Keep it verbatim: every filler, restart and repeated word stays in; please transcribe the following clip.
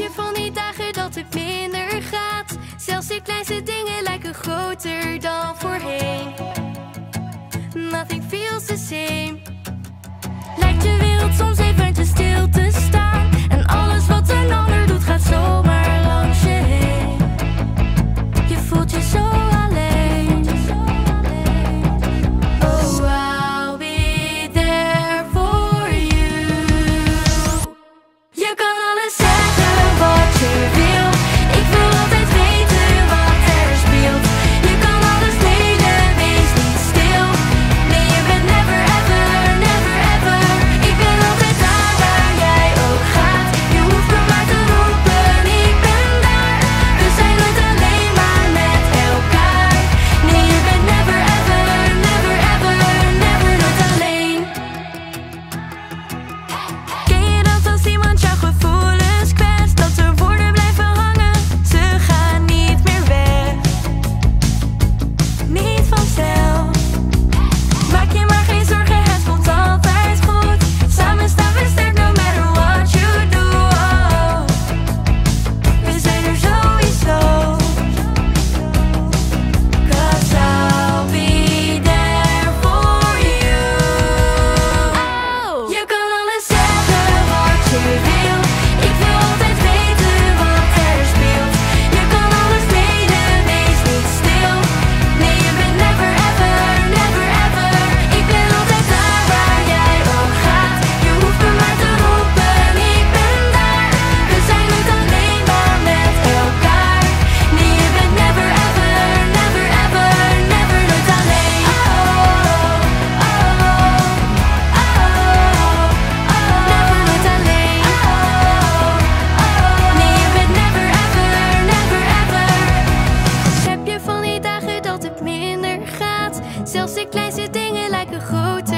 je van die dagen dat het minder gaat? Zelfs de kleinste dingen lijken groter dan voorheen. Nothing feels the same. Lijkt de wereld soms eventjes stil te staan. En alles wat een ander doet gaat zomaar langs je heen. Je voelt je zo alleen. Oh, I'll be there for you. Je kan alles zeggen wat je wil. Ik wil altijd weten wat er speelt. Je kan alles delen, wees niet stil. Nee, je bent never ever, never ever. Ik ben altijd daar waar jij ook gaat. Je hoeft me maar te roepen, ik ben daar. We zijn nooit alleen maar met elkaar. Nee, je bent never ever, never ever, never nooit alleen. Ken je dat als iemand jouw gevoelens kwetst? Dat er woorden blijven hangen, ze gaan niet meer weg. Niet vanzelf. Maak je maar geen zorgen, het komt altijd goed. Samen staan we sterk, no matter what you do. Oh, we zijn er sowieso. 'Cause I'll be there for you. Oh, je kan alles zeggen wat je wil. Ik wil altijd weten wat er speelt. Je kan alles delen, wees niet stil. Nee, je bent never ever, never ever. Ik ben altijd daar waar jij ook gaat. Je hoeft me maar te roepen, ik ben daar. We zijn nooit alleen maar met elkaar. Nee, je bent never ever, never ever, never nooit alleen. Oh, oh, oh, oh, never nooit alleen. Oh, oh, nee, je bent never ever, never ever. Heb je van die dagen dat het minder gaat? Zelfs de kleinste dingen lijken groter